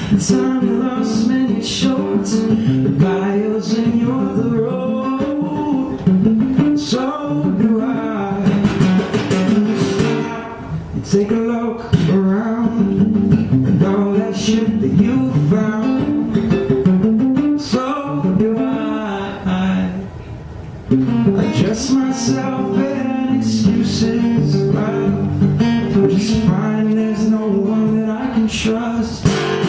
The time you lost many short, the miles and you're the road. So do I. You take a look around and all that shit that you found. So do I dress myself in excuses. I'm just fine, there's no one that I can trust.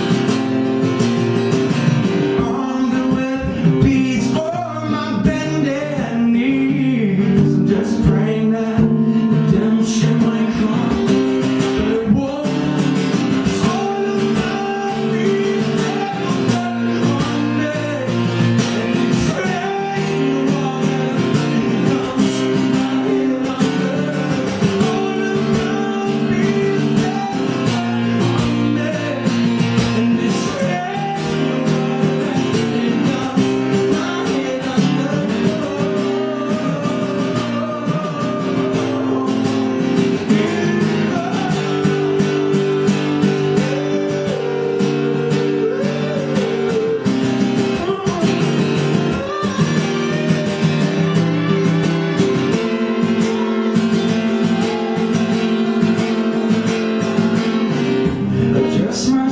Armed with beads for my bended knees, I'm just praying that redemption might come. But it won't. All of my dreams that one day, and it's crazy water comes my head under. All of my dreams that one day, and it's crazy water comes my head under. I dress my